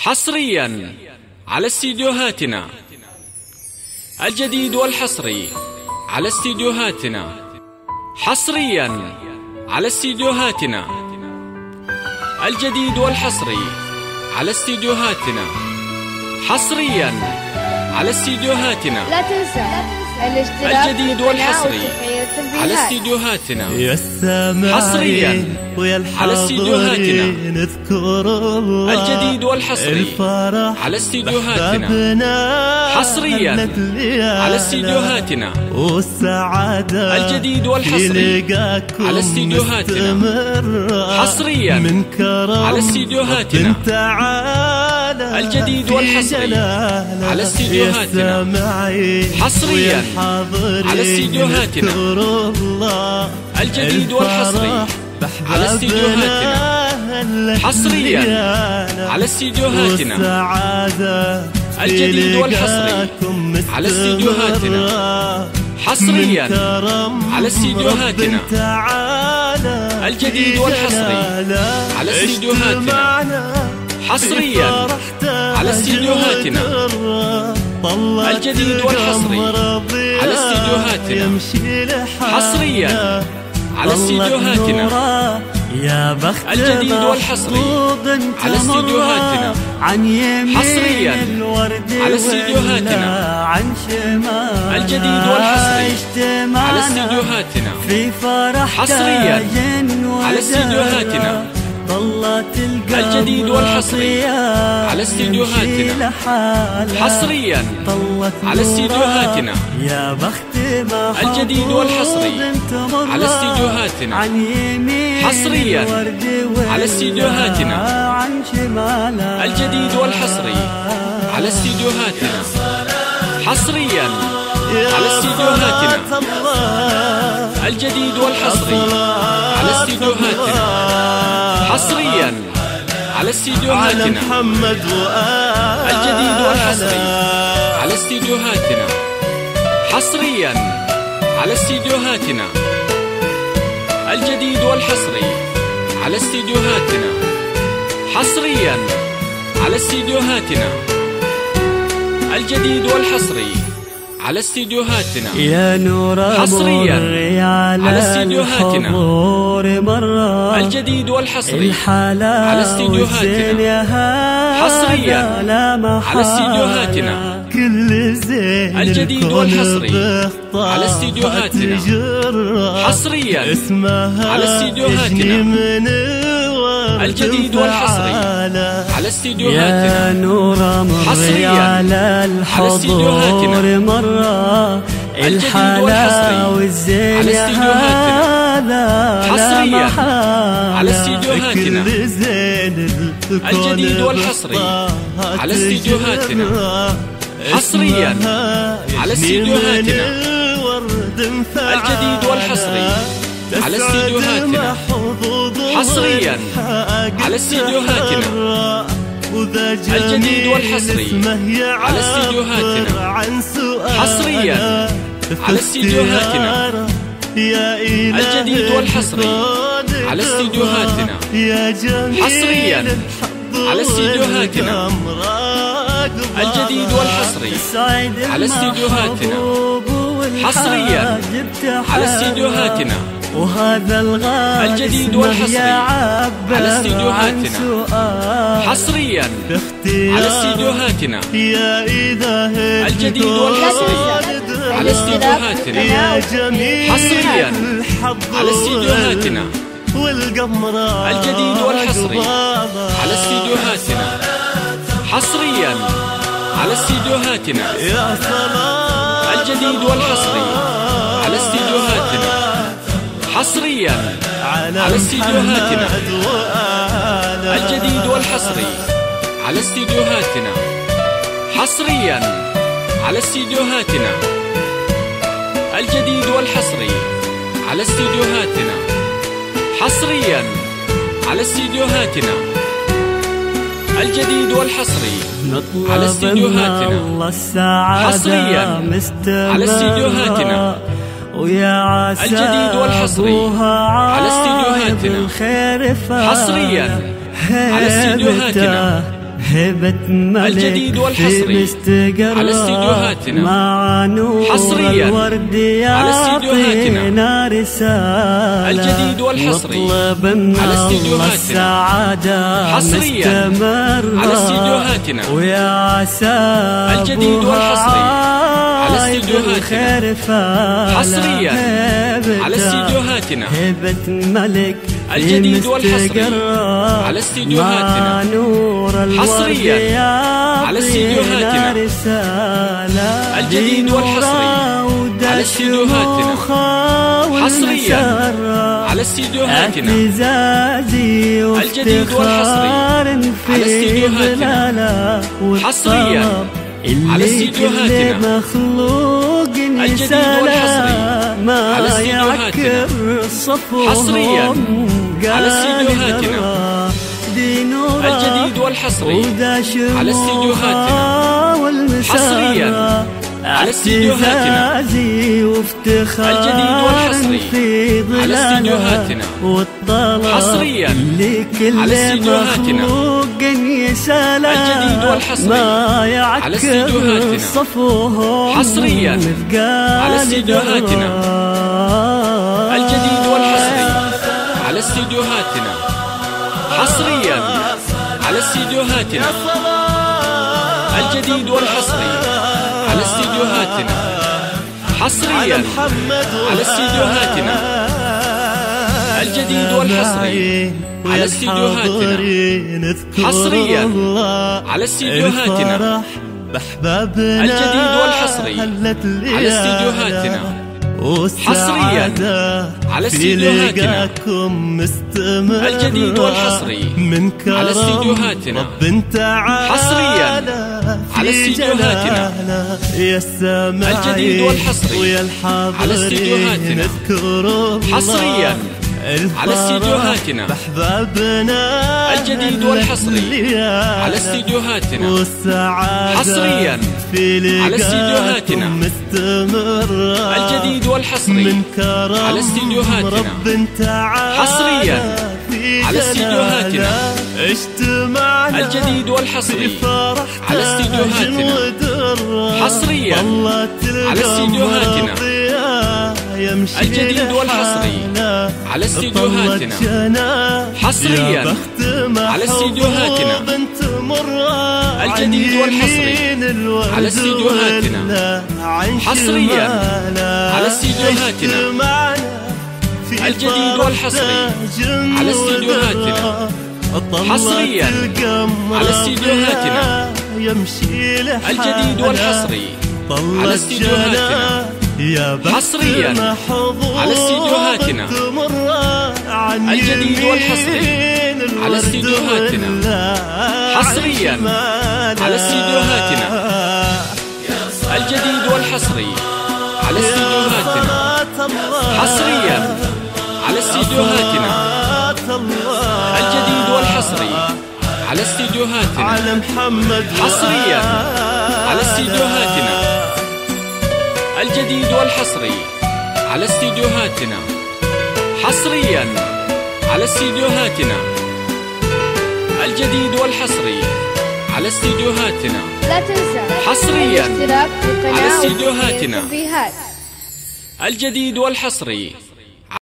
حصريا على استديوهاتنا. الجديد والحصري على استديوهاتنا. حصريا على استديوهاتنا. الجديد والحصري على استديوهاتنا. حصريا على استديوهاتنا. لا تنسى الاشتراك الجديد والحصري على استديوهاتنا. حصريا على استديوهاتنا. نذكر الله الجديد والحصري على استديوهاتنا. حصريا على استديوهاتنا. والسعادة الجديد والحصري على استديوهاتنا. حصريا على استديوهاتنا. الجديد والحصري على استديوهاتنا. حصريا على استديوهاتنا. الجديد والحصري على استديوهاتنا. حصريا على استديوهاتنا. الجديد والحصري على استديوهاتنا. حصريا على استديوهاتنا. الجديد والحصري على استديوهاتنا. حصريا على استديوهاتنا. الجديد والحصري على استديوهاتنا. حصريا على استديوهاتنا. يا بخت الجديد والحصري على استديوهاتنا. حصريا على استديوهاتنا. الجديد والحصري على استديوهاتنا. حصريا على استديوهاتنا. الجديد والحصري على استديوهاتنا. حصريا على استديوهاتنا. يا بخت الجديد والحصري على استديوهاتنا. حصريا على استديوهاتنا. الجديد والحصري على استديوهاتنا. حصريا على استديوهاتنا. الجديد والحصري على استديوهاتنا. حصريا على استديوهاتنا. محمد الجديد والحصري على استديوهاتنا. حصريا على استديوهاتنا. الجديد والحصري على استديوهاتنا. حصريا على استديوهاتنا. الجديد والحصري على استديوهاتنا. يا نور حصريا على استديوهاتنا. الجديد والحصري على استديوهاتنا. حصريا على استديوهاتنا. كل زين الجديد والحصري على استديوهاتنا. حصريا على استديوهاتنا. الجديد والحصري على استديوهاتنا. يا نور حصريا على الحضور مرة الحلا والزين على استديوهاتنا. حصريا على استديوهاتنا. الجديد والحصري على استديوهاتنا. حصريا على استديوهاتنا. الجديد والحصري على استديوهاتنا. حصريا على استديوهاتنا. الجديد والحصري على استديوهاتنا. حصريا على استديوهاتنا. الجديد والحصري على استديوهاتنا. حصريا على استديوهاتنا. الجديد والحصري على استديوهاتنا. حصريا على استديوهاتنا. وهذا الغالي الجديد والحصري على استديوهاتنا. حصريا على استديوهاتنا. الجديد والحصري على استديوهاتنا. حصريا على استديوهاتنا. الجديد والحصري على استديوهاتنا. حصريا على استديوهاتنا. الجديد والحصري على استديوهاتنا. حصريا على استديوهاتنا. الجديد والحصري على استديوهاتنا. حصريا على استديوهاتنا. الجديد والحصري على استديوهاتنا. حصريا على استديوهاتنا. الجديد والحصري على استديوهاتنا. حصريا على استديوهاتنا. ويا عسى الجديد والحصري على استديوهاتنا. حصريا على استديوهاتنا. هبة ملك الجديد والحصري على استديوهاتنا مع نور حصريا الورد على استديوهاتنا يعطينا رسالة الجديد والحصري نطلب من على استديوهاتنا السعادة حصريا مستمرة على استديوهاتنا ويا عسى الجديد والحصري على استديوهاتنا حصريا على استديوهاتنا هبة ملك الجديد والحصري على استديوهاتنا حصريا على استديوهاتنا الجديد والحصري على استديوهاتنا حصريا على استديوهاتنا الجديد والحصري على استديوهاتنا حصريا على استديوهاتنا الجديد والحصري على استديوهاتنا حصريا على استديوهاتنا الجديد والحصري على استديوهاتنا حصريا على استديوهاتنا الجديد والحصري على استديوهاتنا حصريا على استديوهاتنا الجديد والحصري على استديوهاتنا حصريا على استديوهاتنا الجديد والحصري على استديوهاتنا حصريا على استديوهاتنا الجديد والحصري على استديوهاتنا حصريا على استديوهاتنا الجديد والحصري على استديوهاتنا حصريا على استديوهاتنا الجديد والحصري على استديوهاتنا حصريا على استديوهاتنا الجديد والحصري على استديوهاتنا حصريا على استديوهاتنا الجديد والحصري على استديوهاتنا حصريا على استديوهاتنا الجديد والحصري على استديوهاتنا حصريا على استديوهاتنا الجديد والحصري على استديوهاتنا حصريا على استديوهاتنا الجديد والحصري على استديوهاتنا حصريا على استديوهاتنا الجديد والحصري على استديوهاتنا حصريا على استديوهاتنا الجديد والحصري على استديوهاتنا حصريا على استديوهاتنا الجديد والحصري على استديوهاتنا حصريا على استديوهاتنا الجديد والحصري على استديوهاتنا حصريا على استديوهاتنا الجديد والحصري على استديوهاتنا حصريا على استديوهاتنا الجديد والحصري على استديوهاتنا حصريا على استديوهاتنا الجديد والحصري على استديوهاتنا حصريا على استديوهاتنا الجديد والحصري على استديوهاتنا حصريا على استديوهاتنا الجديد والحصري على استديوهاتنا لا تنسى حصريا الاشتراك في القناة على استديوهاتنا والتنبيهات. الجديد والحصري